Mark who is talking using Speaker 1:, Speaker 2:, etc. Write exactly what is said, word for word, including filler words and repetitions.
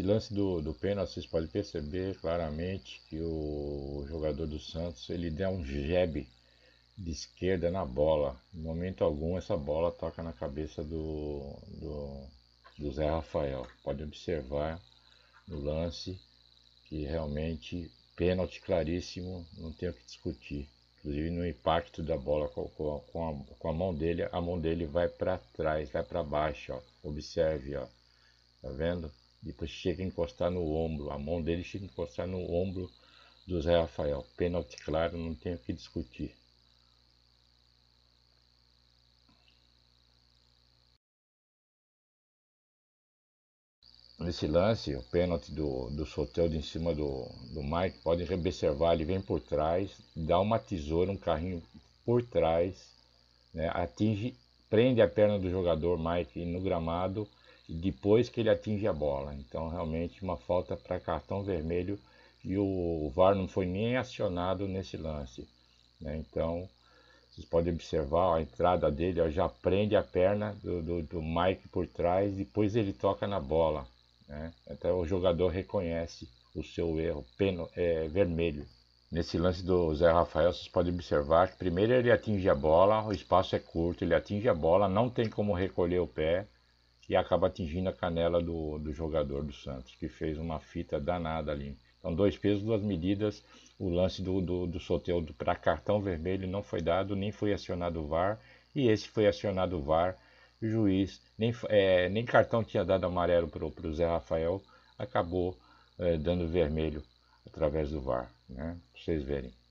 Speaker 1: lance do, do pênalti, vocês podem perceber claramente que o jogador do Santos ele deu um jab de esquerda na bola. Em momento algum essa bola toca na cabeça do, do, do Zé Rafael. Pode observar no lance que realmente pênalti claríssimo, não tem o que discutir. Inclusive no impacto da bola com, com, com, a, com a mão dele, a mão dele vai para trás, vai para baixo, ó. Observe, ó. Tá vendo? Depois chega a encostar no ombro, a mão dele chega a encostar no ombro do Zé Rafael. Pênalti claro, não tem o que discutir. Nesse lance, o pênalti do, do Soteldo em cima do, do Mike, podem observar, ele vem por trás, dá uma tesoura, um carrinho por trás, né, atinge, prende a perna do jogador Mike no gramado, depois que ele atinge a bola. Então realmente uma falta para cartão vermelho e o V A R não foi nem acionado nesse lance, né? Então vocês podem observar ó, a entrada dele ó, já prende a perna do, do, do Mike por trás, depois ele toca na bola, né? Até o jogador reconhece o seu erro, pênalti, é, vermelho. Nesse lance do Zé Rafael, vocês podem observar que primeiro ele atinge a bola, o espaço é curto, ele atinge a bola, não tem como recolher o pé e acaba atingindo a canela do, do jogador do Santos, que fez uma fita danada ali. Então, dois pesos, duas medidas. O lance do, do, do Soteldo para cartão vermelho não foi dado, nem foi acionado o V A R. E esse foi acionado o V A R. O juiz, nem, é, nem cartão tinha dado amarelo para o Zé Rafael, acabou é, dando vermelho através do V A R, né? Pra vocês verem.